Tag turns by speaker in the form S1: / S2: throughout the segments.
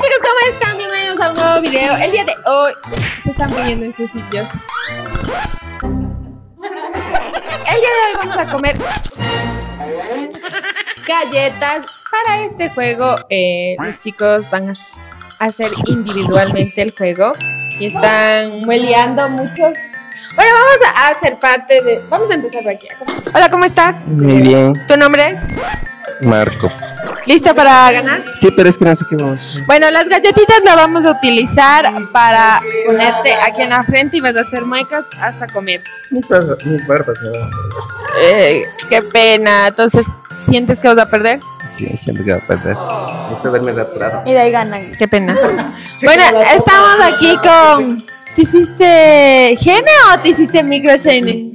S1: chicos, ¿cómo están? Bienvenidos a un nuevo video. El día de hoy se están poniendo en sus sitios. El día de hoy vamos a comer galletas. Para este juego los chicos van a hacer individualmente el juego y están mueleando muchos. Bueno, vamos a hacer parte de... Vamos a empezar por aquí. Hola, ¿cómo estás?
S2: Muy bien.
S1: ¿Tu nombre es?
S2: Marco.
S1: ¿Lista para ganar?
S2: Sí, pero es que no sé qué vamos.
S1: Bueno, las galletitas las vamos a utilizar para ponerte aquí en la frente y vas a hacer muecas hasta comer.
S2: Mis barbas, ¿no?
S1: Qué pena. Entonces, ¿sientes que vas a perder?
S2: Sí, siento que va a perder. Después de verme rasurado.
S1: Y de ahí ganan. Qué pena. Bueno, estamos aquí con... ¿Te hiciste Gene o te hiciste micro Shane?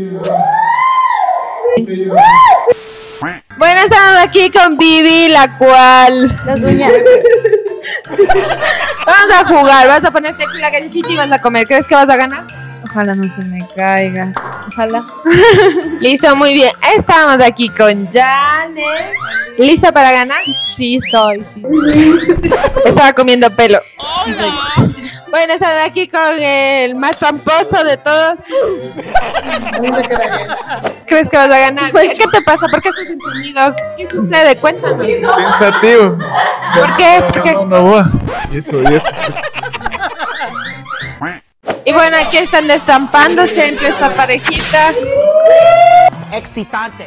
S1: Bueno, estamos aquí con Vivi, la cual... Las uñas. Vamos a jugar, vas a ponerte aquí la galletita y vas a comer. ¿Crees que vas a ganar? Ojalá no se me caiga. Ojalá. Listo, muy bien. Estamos aquí con Janet. ¿Lista para ganar?
S3: Sí, soy, sí.
S1: Estaba comiendo pelo. Sí, soy. Bueno, estamos aquí con el más tramposo de todos. ¿Crees que vas a ganar? ¿Qué te pasa? ¿Por qué estás entumido? ¿Qué sucede? Cuéntanos.
S4: Pensativo.
S1: ¿Por qué? ¿Por qué?
S4: Eso.
S1: Y bueno, aquí están destampándose entre esta parejita.
S5: Excitante.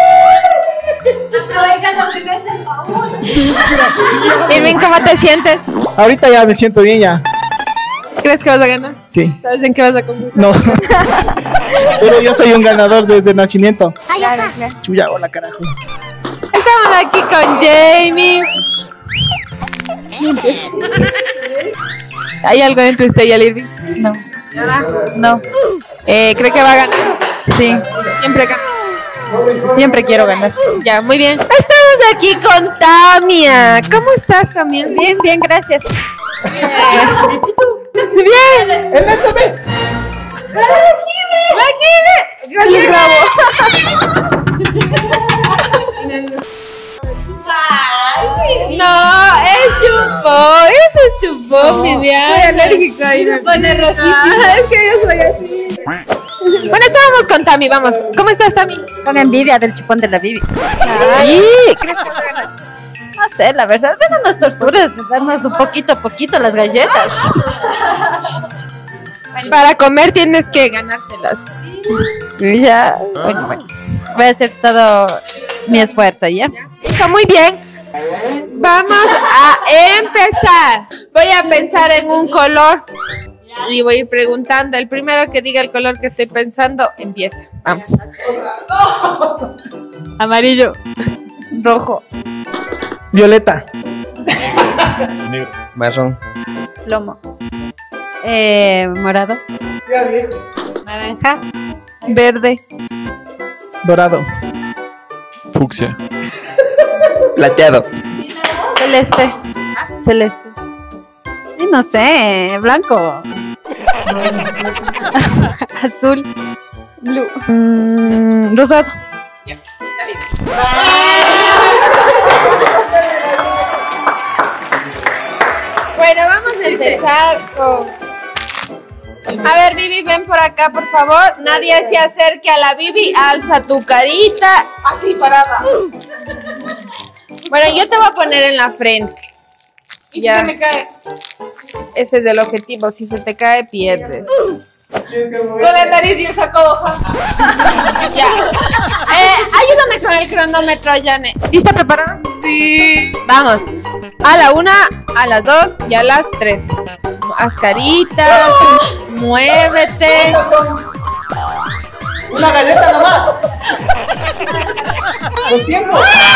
S1: Irving, ¿cómo te sientes?
S4: Ahorita ya me siento bien ya.
S1: ¿Crees que vas a ganar?
S4: Sí.
S1: ¿Sabes en qué vas a concursar?
S4: No. Pero yo soy un ganador desde nacimiento.
S1: Claro, claro.
S4: Chuya, hola carajo.
S1: Estamos aquí con Jamie. ¿Hay algo dentro de usted y el Irving?
S3: No,
S1: Nada.
S3: no,
S1: ¿Cree que va a ganar?
S3: sí,
S1: Siempre gana.
S3: siempre quiero ganar.
S1: Ya, muy bien. Estamos aquí con Tamia. ¿Cómo estás, Tamia?
S3: Bien, bien, gracias.
S1: Bien. ¡Imagínate! No, es chupó. Eso es chupó, Vivian.
S3: Soy alérgica y
S1: Se pone rojísima.
S3: Es que yo soy así.
S1: Bueno, estábamos con Tami, vamos. ¿Cómo estás, Tami?
S3: Con envidia del chupón de la Bibi.
S1: Ay, ¿crees que vas a ganar?
S3: No sé, la verdad, no nos torturas, darnos un poquito a poquito las galletas.
S1: Para comer tienes que ganártelas.
S3: Ya, bueno. Voy a hacer todo mi esfuerzo, ¿ya?
S1: Está muy bien. Vamos a empezar. Voy a pensar en un color y voy a ir preguntando. El primero que diga el color que estoy pensando, empieza. Vamos.
S3: Amarillo.
S1: Rojo.
S4: Violeta.
S2: Marrón.
S3: Plomo. Morado.
S1: Naranja.
S3: Verde.
S4: Dorado.
S6: Fucsia.
S2: Plateado.
S3: Celeste. Celeste. Y no sé, blanco. Azul. Blue. Rosado.
S1: Bueno, vamos a empezar con... A ver, Vivi, ven por acá, por favor. Nadie se acerque a la Vivi. Alza tu carita. Así, parada. Bueno, yo te voy a poner en la frente. ¿Y ya. Si se me cae? Ese es el objetivo. Si se te cae, pierdes. Con la nariz y el saco hoja. Ya. Ayúdame con el cronómetro, Yane. ¿Lista, preparada? Sí. Vamos. A la 1, a las 2 y a las 3. Haz caritas. Muévete.
S4: Una galleta nomás. Con tiempo.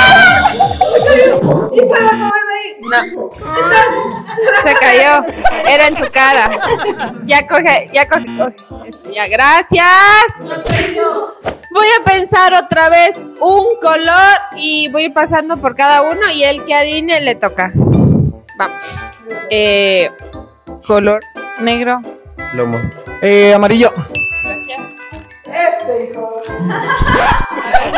S1: No. Se cayó. Era en tu cara. Ya coge. Ya, gracias. Voy a pensar otra vez un color y voy a ir pasando por cada uno y el que adivine le toca. Vamos. Color negro.
S2: Lomo.
S4: Amarillo.
S1: Gracias.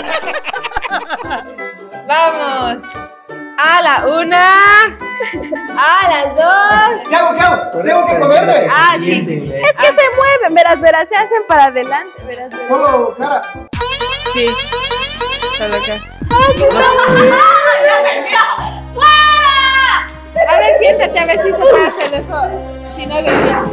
S1: Vamos. A la 1, Ah, las dos.
S4: ¿Qué hago? Tengo que comerme.
S1: Ah, sí.
S3: Es que se mueven, verás, se hacen para adelante, verás.
S4: Solo cara.
S1: Sí. Solo acá. A ver, siéntate, a ver si se puede hacer eso. Si no,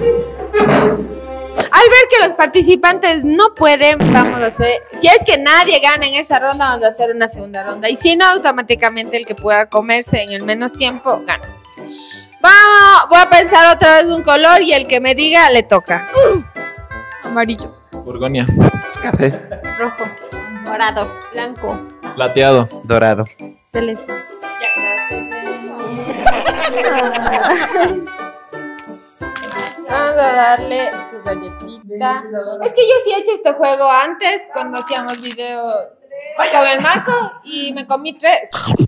S1: al ver que los participantes no pueden, vamos a hacer, si es que nadie gana en esta ronda, vamos a hacer una segunda ronda. Y si no, automáticamente el que pueda comerse en el menos tiempo, gana. Vamos, voy a pensar otra vez un color y el que me diga le toca. Amarillo,
S6: Borgoña.
S2: Café.
S1: rojo, morado, blanco,
S6: Plateado.
S2: Dorado.
S1: celeste. Vamos a darle su galletita. Es que yo sí he hecho este juego antes, cuando hacíamos video con el Marco, y me comí 3.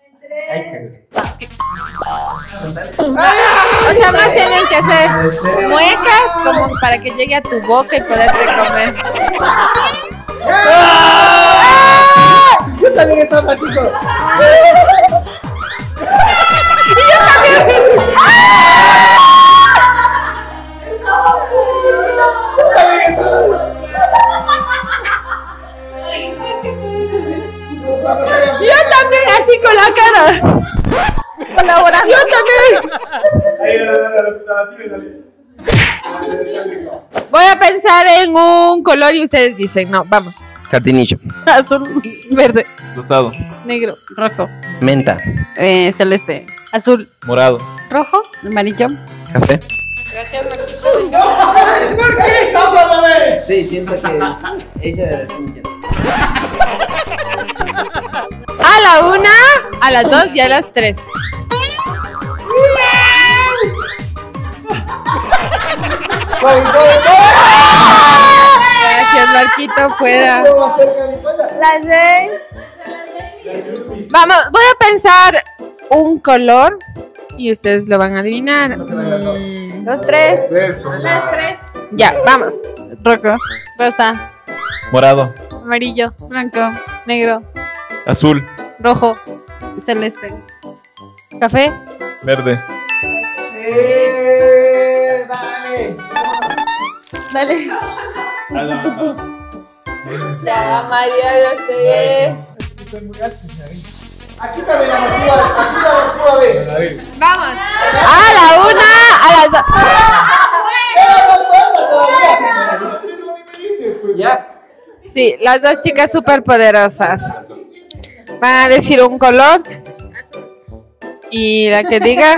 S1: O sea, más tienes que hacer muecas como para que llegue a tu boca y poderte comer.
S4: Yo también estaba chico.
S1: Yo también, así con la cara. Colaborando. Yo también. Voy a pensar en un color y ustedes dicen, no, vamos.
S2: Jardinillo.
S3: Azul, verde,
S6: Rosado.
S3: negro, rojo,
S2: Menta.
S3: celeste, azul,
S6: Morado.
S3: rojo, amarillo.
S2: Café.
S1: Gracias, Marquito.
S4: ¿Por qué? ¡Tápame!
S2: Sí, siento que ella de la semilla.
S1: A la 1, a las 2 y a las 3. Gracias, Marquito, fuera.
S3: Las 6.
S1: Vamos, voy a pensar un color y ustedes lo van a adivinar.
S3: Los 3.
S1: Ya, vamos.
S3: Rojo, rosa,
S6: Morado.
S3: amarillo, blanco, negro,
S6: Azul.
S3: rojo, celeste, café,
S6: Verde.
S4: Dale.
S3: dale.
S1: Ya, María, yo estoy.
S4: Aquí también la martiva de.
S1: Vamos. A la 1, a las 2.
S2: Ya.
S1: Sí, las dos chicas súper poderosas. Van a decir un color. Y la que diga.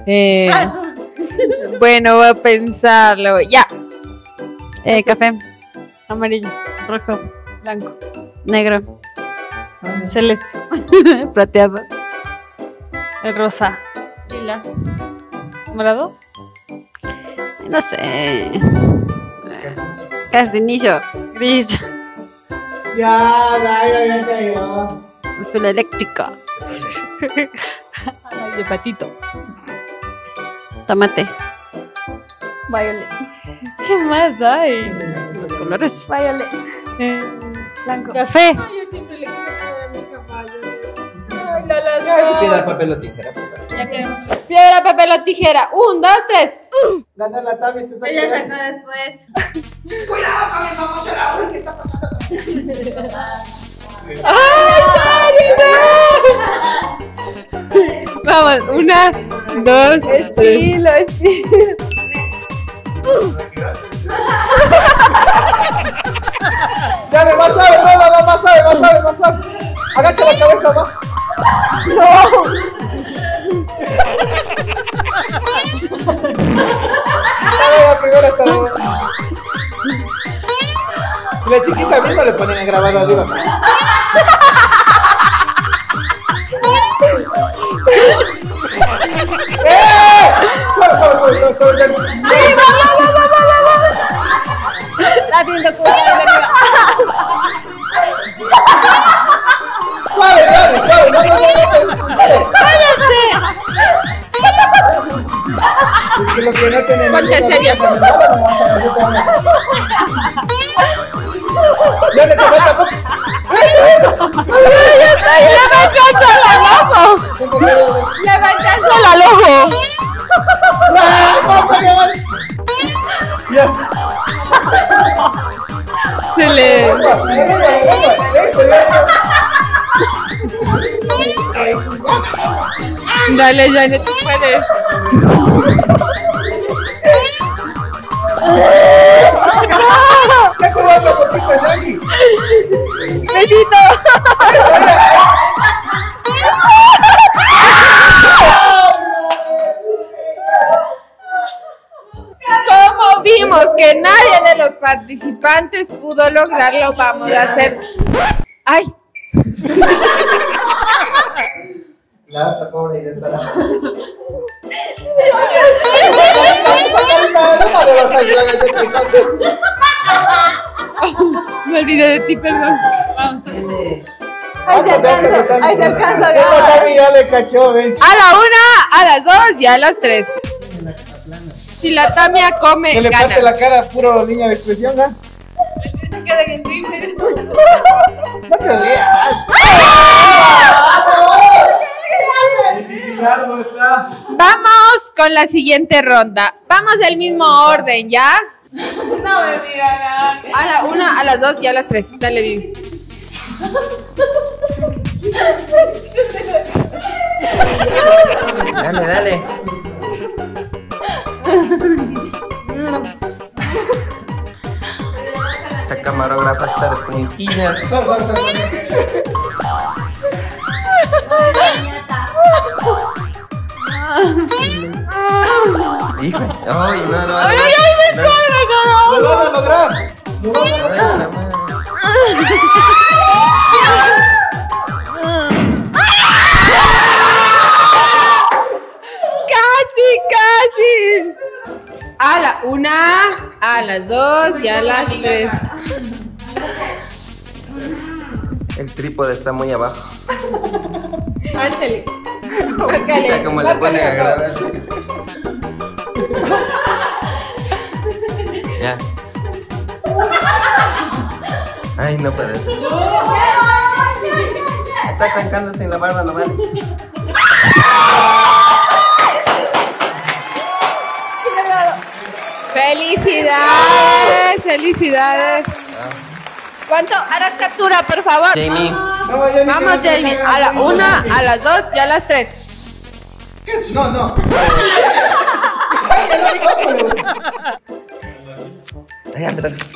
S1: Bueno, voy a pensarlo. Ya.
S3: Café, amarillo, rojo, blanco, negro, celeste, plateado, rosa, lila, morado, no sé, jardinillo, gris,
S4: Ya.
S3: azul eléctrico, de patito, tomate, violet. ¿Qué más hay? Los colores. Violet. Blanco. Café.
S1: Yo siempre le quito todo a mi caballo. Ay, no las
S2: Piedra, papel o tijera.
S1: Ya queremos. Piedra, papel o tijera. 1, 2, 3.
S4: Gana la Tami, te está
S1: Ella
S4: quedando.
S1: sacó después.
S4: Cuidado, Tami, vamos a la hora. ¿Qué está pasando?
S1: Vamos, 1, 2, 3.
S4: Dale, más suave, no, más suave. Agacha la cabeza más. Dale, la primera está bien. Y la chiquita misma le ponen a grabar arriba. Suave.
S1: Está viendo cómo sale de arriba.
S4: Suave, es que los que no tienen
S1: Ponte serio.
S4: Ya le falta poco.
S1: Levanta solo al ojo. Levanta solo al ojo. Se le... Dale, Janet, tú puedes.
S4: ¿Qué jugando poquito, Shaggy?
S1: ¡Besito! Como vimos que nadie de los participantes pudo lograrlo, vamos a hacer... ¡Ay!
S2: La otra pobre ya estará.
S1: Me olvidé de ti, perdón.
S4: Ahí se alcanza. Ya le cachó, ven.
S1: A la una, a las dos y a las tres. Si la Tamia come,
S4: Que le
S1: gana.
S4: parte la cara, puro línea de expresión, ¿ah? No te rías. ¿Dónde está?
S1: Vamos con la siguiente ronda. Vamos del mismo orden, ¿ya?
S5: No me miran.
S1: A la una, a las dos y a las tres. Dale, Vivi.
S2: Dale, dale. Esta camarógrafa está de puntillas. Híjole. Ay, no, no. Ay,
S4: ¡Lo van a lograr! ¡Lo van a lograr!
S2: la madre.
S1: ¡Casi! A la una, a las dos y a las tres.
S2: El trípode está muy abajo.
S1: Ándale.
S2: Mira cómo le ponen a grabar. Ya. Ay, no puede. Está arrancándose en la barba, no vale.
S1: ¡Felicidades! ¡Felicidades! ¿Cuánto? Harás captura, por favor.
S2: Jamie.
S1: Vamos, Jamie. A la una, a las dos y a las tres.
S4: ¿Qué? No, no.
S2: Ay, me toca.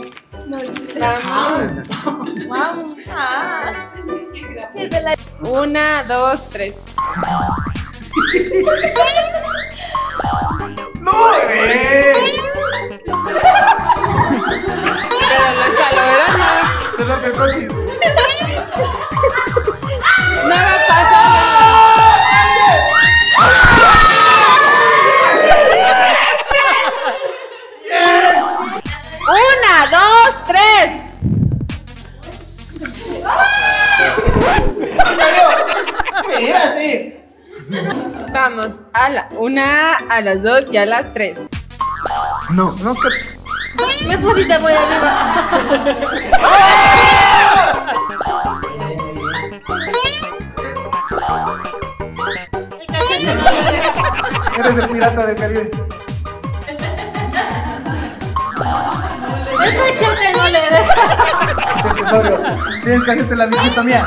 S1: Vamos. Una, dos, tres.
S4: ¡No!
S1: Pero no está logrando.
S4: Se lo que casi.
S1: No me pasó. Una, dos, tres.
S4: Mira, sí.
S1: Vamos, a la una, a las dos y a las tres.
S4: No, no, que.
S5: Me pusiste muy arriba.
S4: Eres el pirata del Caribe.
S5: El cachete no le deja.
S4: Che, tesoro. Tienes que hacerte la bichita mía.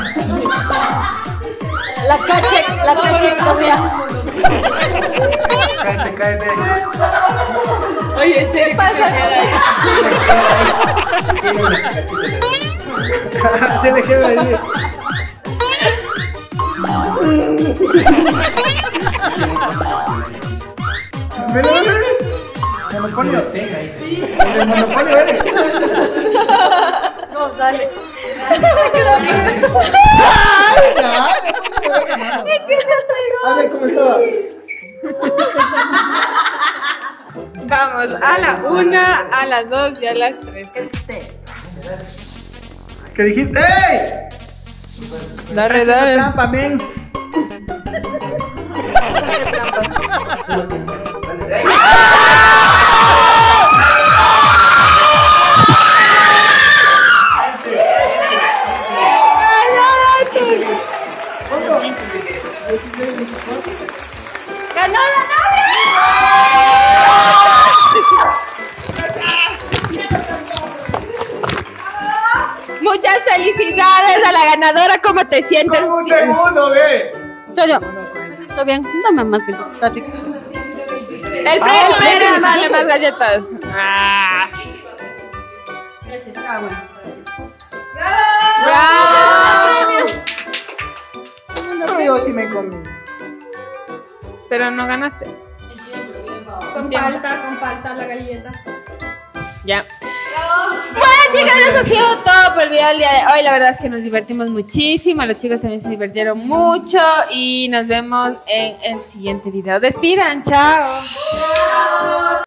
S5: La cachectomía.
S4: Cállate, cállate.
S1: Oye, ¿qué pasa?
S4: Se le queda ahí. Ven, ven, ven. Monopolio. El monopolio eres.
S5: No, sale.
S4: A ver cómo estaba.
S1: Vamos, a la una, a las dos y a las tres.
S4: ¿Qué dijiste? ¡Ey!
S1: Dale, dale.
S4: Trampa, men.
S1: ¡Ganó la nadie! cómo te sientes.
S4: Como un segundo, ve.
S3: Todo bien, dame más que está rico.
S1: El premio era darle más galletas. Ah. ¡Bravo!
S4: Pero yo sí me comí.
S1: Pero no ganaste.
S5: Con falta la galleta.
S1: Ya. Bueno, chicas, eso ha sido todo por el video del día de hoy. La verdad es que nos divertimos muchísimo. Los chicos también se divirtieron mucho. Y nos vemos en el siguiente video. Despidan, chao.